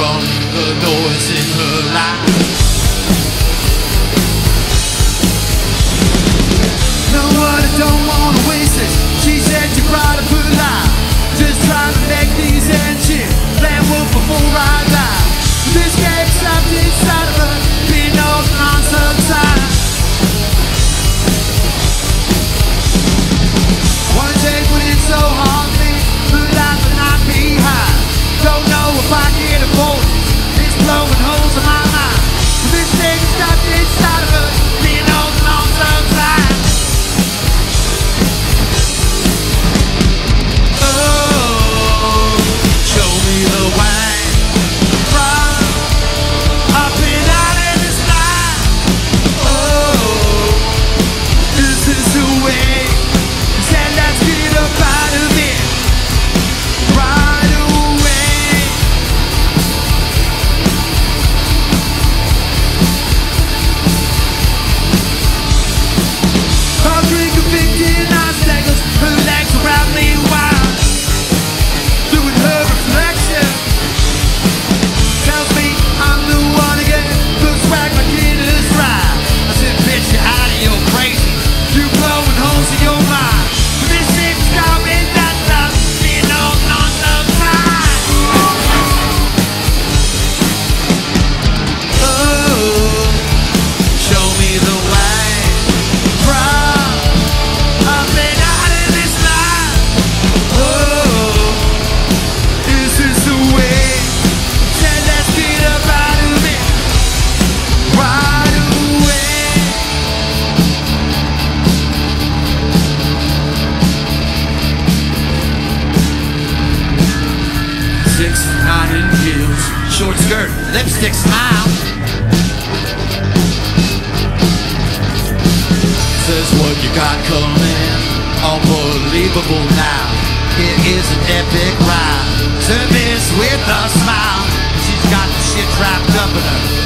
from the noise in her life. No one, I don't wanna waste this. She said she brought up her life, just trying to make these ends shit. Plan wolf before I die. This game trapped inside of her, being old on some time. Wanna take when it's so hard to me, but life will not be high. Don't know if I can afford it. It's blowing holes in my mind. This thing trapped inside of her, being old on some time. Oh, show me the way. Short skirt, lipstick smile. Says what you got coming, unbelievable now. It is an epic ride, service with a smile. She's got the shit wrapped up in her